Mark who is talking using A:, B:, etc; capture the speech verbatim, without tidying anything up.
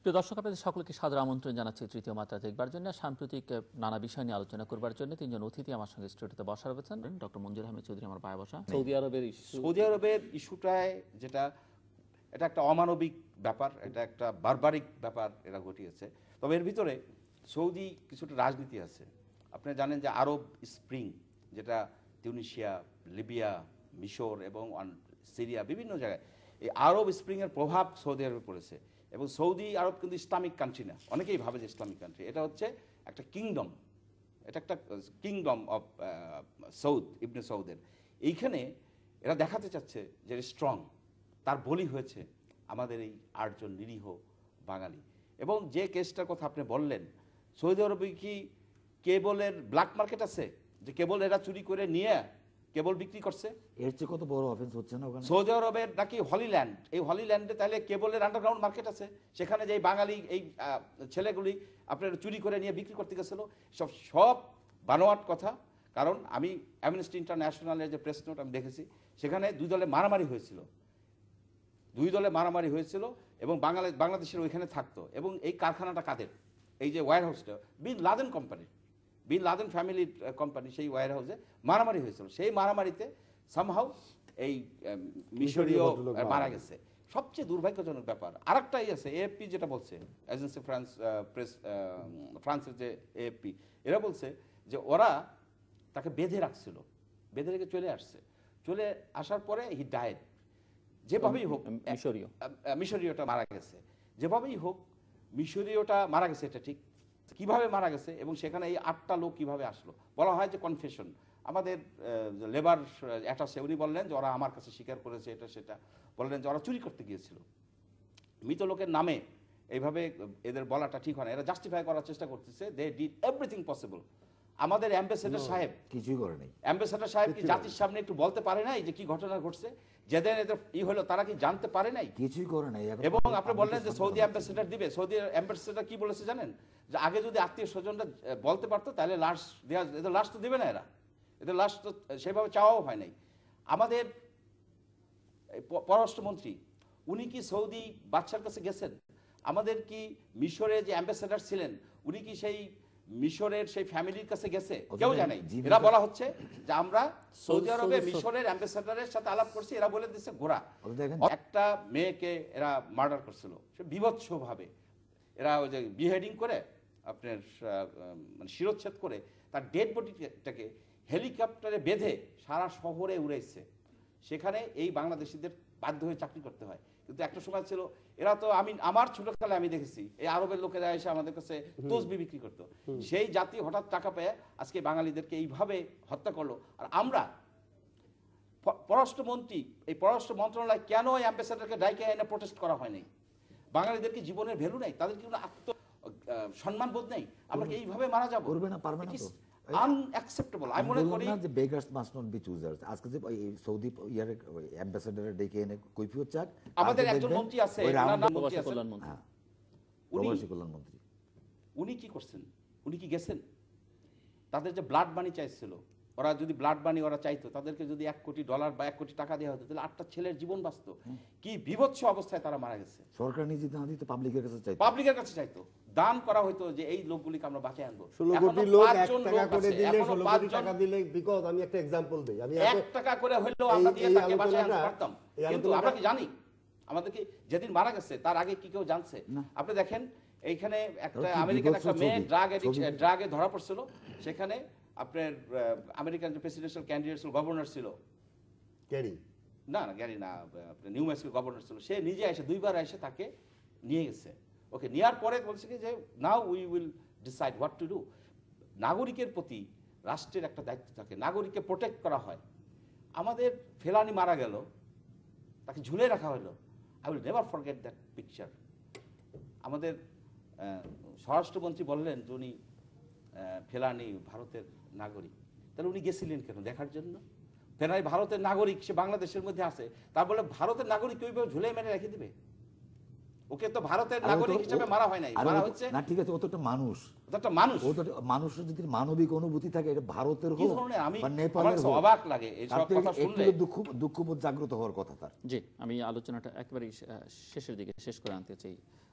A: প্রিয় দর্শক, আপনাদের সকলকে সাদর আমন্ত্রণ জানাচ্ছি তৃতীয় মাত্রা দেখবার জন্য। সাম্প্রতিক নানা বিষয় নিয়ে আলোচনা করবার জন্য তিনজন অতিথি আমার সঙ্গে স্টুডিওতে বসা রয়েছেন। ডক্টর মঞ্জুর আহমেদ চৌধুরী আমার পায়ে বসা।
B: সৌদি আরবের
C: সৌদি আরবের ইস্যুটায় যেটা এটা একটা অমানবিক ব্যাপার, এটা একটা বারবারিক ব্যাপার এরা ঘটিয়েছে। তবে এর ভিতরে সৌদি কিছুটা রাজনীতি আছে। আপনি জানেন যে আরব স্প্রিং, যেটা তিউনিশিয়া, লিবিয়া, মিশর এবং সিরিয়া বিভিন্ন জায়গায় এই আরব স্প্রিংয়ের প্রভাব সৌদি আরবে পড়েছে। এবং সৌদি আরব কিন্তু ইসলামিক কান্ট্রি না, অনেকেই ভাবে যে ইসলামিক কান্ট্রি। এটা হচ্ছে একটা কিংডম, এটা একটা কিংডম অফ সৌদ, ইবনে সৌদের। এইখানে এরা দেখাতে চাচ্ছে যে স্ট্রং, তার বলি হয়েছে আমাদের এই আটজন নিরীহ বাঙালি। এবং যে কেসটার কথা আপনি বললেন, সৌদি আরবে কি কেবলের ব্ল্যাক মার্কেট আছে, যে কেবল এরা চুরি করে নিয়ে কেবল বিক্রি করছে?
B: এর চেয়ে কত বড় অফেন্স হচ্ছে না ওখানে?
C: সৌদি আরবের নাকি হলিল্যান্ড, এই হলিল্যান্ডে তাহলে কেবলের আন্ডারগ্রাউন্ড মার্কেট আছে, সেখানে যে বাঙালি এই ছেলেগুলি আপনার চুরি করে নিয়ে বিক্রি করতে গেছিল, সব সব বানোয়াট কথা। কারণ আমি অ্যামনেস্টি ইন্টারন্যাশনালের যে প্রেস নোট আমি দেখেছি, সেখানে দুই দলে মারামারি হয়েছিল, দুই দলে মারামারি হয়েছিল এবং বাংলাদেশ বাংলাদেশের ওইখানে থাকতো। এবং এই কারখানাটা কাদের? এই যে warehouse bin Laden company, bin Laden ফ্যামিলির কোম্পানি, সেই ওয়্যার হাউসে মারামারি হয়েছিল। সেই মারামারিতে সামহাউ এই মিশরীয় মারা গেছে। সবচেয়ে দুর্ভাগ্যজনক ব্যাপার আরেকটা এই আছে, এএফপি যেটা বলছে, এজেন্সি ফ্রান্স প্রেস, ফ্রান্সের যে এএফপি, এরা বলছে যে ওরা তাকে বেঁধে রাখছিল, বেঁধে রেখে চলে আসছে। চলে আসার পরে হি ডায়েড। যেভাবেই হোক মিশরীয় মিশরীয়টা মারা গেছে, যেভাবেই হোক মিশরীয়টা মারা গেছে, এটা ঠিক। কিভাবে মারা গেছে এবং সেখানে এই আটটা লোক কিভাবে আসলো? বলা হয় যে কনফেশন। আমাদের লেবার অ্যাটাসে উনি বললেন যে ওরা আমার কাছে স্বীকার করেছে এটা সেটা, বললেন যে ওরা চুরি করতে গিয়েছিল। মৃত লোকের নামে এইভাবে এদের বলাটা ঠিক হয় না, এরা জাস্টিফাই করার চেষ্টা করতেছে। They did everything possible. আমাদের অ্যাম্বাসেডর সাহেব
B: কিছুই করে নাই।
C: অ্যাম্বাসেডর সাহেব কি জাতির সামনে একটু বলতে পারে নাই যে কি ঘটনা ঘটছে? যেদিন এদের ই হলো তারা কি জানতে পারে নাই?
B: কিছুই করে নাই।
C: এবং আপনি বললেন যে সৌদি অ্যাম্বাসেডর দিবে, সৌদি অ্যাম্বাসেডর কি বলেছে জানেন? যে আগে যদি আত্মীয় স্বজনরা বলতে পারতো তাহলে লাশ দেওয়া, এদের লাশ তো দিবে না, এরা এদের লাশ তো সেভাবে চাওয়াও হয় নাই। আমাদের পররাষ্ট্রমন্ত্রী উনি কি সৌদি বাদশার কাছে গেছেন? আমাদের কি মিশরে যে অ্যাম্বাসেডর ছিলেন উনি কি সেই মিশরের সেই ফ্যামিলির কাছে গেছে? কেউ জানে। এরা বলা হচ্ছে যে আমরা সৌদি আরবে মিশরের অ্যাম্বাসেডরের সাথে আলাপ করছি, এরা বলে দিচ্ছে ঘোড়া। একটা মেয়েকে এরা মার্ডার করছিল, সে বিভৎস ভাবে। এরা ওই যে বিহেডিং করে আপনার মানে শিরোচ্ছেদ করে তার ডেড বডিটাকে হেলিকপ্টারে বেঁধে সারা শহরে উড়াইছে। সেখানে এই বাংলাদেশিদের বাধ্য হয়ে চাকরি করতে হয়। কিন্তু একটা সময় ছিল এরা তো, আমি আমার ছোটকালে আমি দেখেছি এই আরবের লোকেরা এসে আমাদের কাছে তসবি বিক্রি করতো। সেই জাতি হঠাৎ টাকা পেয়ে আজকে বাঙালিদেরকে এইভাবে হত্যা করলো। আর আমরা পররাষ্ট্রমন্ত্রী, এই পররাষ্ট্র মন্ত্রণালয় কেন এই অ্যাম্বাসেডরকে ডাইকে এনে প্রোটেস্ট করা হয় নাই? বাঙালিদেরকে জীবনের ভ্যালু নাই, তাদের কি আত্ম সম্মান বোধ নেই? আমরা কি এইভাবে মারা যাবো?
B: করবে না, পারবে না তো।
C: আনঅ্যাকসেপ্টেবল। আমি মনে করি
B: যে beggars must not be choosers. আজকে যে সৌদি ইয়ার অ্যাম্বাসেডর ডেকে এনে কৈফিয়ত চাক।
C: আমাদের একজন মন্ত্রী আছে, ওনার নাম প্রবাসী কল্যাণমন্ত্রী।
B: প্রবাসী কল্যাণমন্ত্রী
C: উনি কি করছেন? উনি কি গেছেন? তাদের যে ব্লাড মানি চাইছিল, ওরা যদি ব্লাড মানি ওরা চাইতো, তাদেরকে যদি এক কোটি ডলার বা এক কোটি টাকা দেওয়া হতো তাহলে আটটা ছেলের জীবন বাঁচত। কি বিভৎস অবস্থায় তারা মারা গেছে।
B: সরকার নিজে না দিত, পাবলিকের কাছে চাইতো,
C: পাবলিকের কাছে চাইতো, দান করা হইতো যে এই লোকগুলিকে আমরা বাঁচিয়ে আনবো।
D: ষোলো কোটি লোক এক টাকা করে দিলে, ষোলো কোটি টাকা দিলে, বিকজ আমি একটা एग्जांपल দেই, আমি
C: এক টাকা করে হইলেও আমরা দিয়ে তাকে বাঁচিয়ে আনতে পারতাম। কিন্তু আমরা কি জানি আমাদের কি যেদিন মারা গেছে তার আগে কি কেউ জানছে? আপনি দেখেন এইখানে একটা আমেরিকান একটা মেয়ে ড্রাগ ড্রাগে ধরা পড়ছিল, সেখানে আপনার আমেরিকান যে প্রেসিডেন্সিয়াল ক্যান্ডিডেট ছিল, গভর্নর ছিল,
D: গ্যারি
C: না না গ্যারি না আপনার নিউ মেক্সিকো গভর্নর ছিল, সে নিজে এসে দুইবার এসে তাকে নিয়ে গেছে। ওকে নেওয়ার পরে বলছে কি যে now we will decide what to do. নাগরিকের প্রতি রাষ্ট্রের একটা দায়িত্ব থাকে, নাগরিককে প্রোটেক্ট করা হয়। আমাদের ফেলানি মারা গেল, তাকে ঝুলে রাখা হলো। I will never forget that picture. আমাদের স্বরাষ্ট্রমন্ত্রী বললেন যে উনি ফেলানি ভারতের নাগরিক, তাহলে উনি গেছিলেন কেন? দেখার জন্য। ফেলানি ভারতের নাগরিক, সে বাংলাদেশের মধ্যে আছে, তার বলে ভারতের নাগরিক ওইভাবে ঝুলে মেরে রেখে দিবে? ওকে তো ভারতের নাগরিক হিসেবে মারা হয় নাই, মারা হচ্ছে
B: না। ঠিক আছে, ও তো একটা মানুষ,
C: ও তো একটা মানুষ।
B: ও তো মানুষের যদি মানবিক অনুভূতি থাকে, এটা ভারতের হোক
C: বা নেপালের হোক, অবাক লাগে এই সব কথা শুনলে।
B: দুঃখ দুঃখবোধ জাগ্রত হওয়ার কথা তার।
A: জি, আমি আলোচনাটা একেবারে শেষের দিকে শেষ করে আনতে চাই।